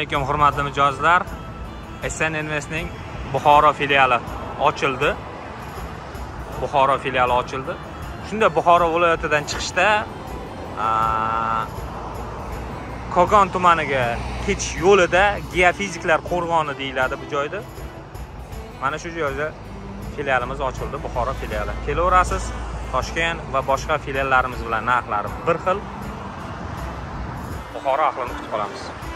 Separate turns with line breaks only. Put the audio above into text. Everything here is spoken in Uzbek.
alaykum hurmatli mijozlar. SN Investning Buxoro filiali ochildi. Shunda Buxoro viloyatidan chiqishda Kogon tumaniga ketish yo'lida geofiziklar qo'rg'oni deyiladi bu joyda. Mana shu joyda filialimiz ochildi, Buxoro filiali. Kelaverasiz, Toshkent va boshqa filiallarimiz bilan narxlari bir xil. Buxoro ahlini kutib qolamiz.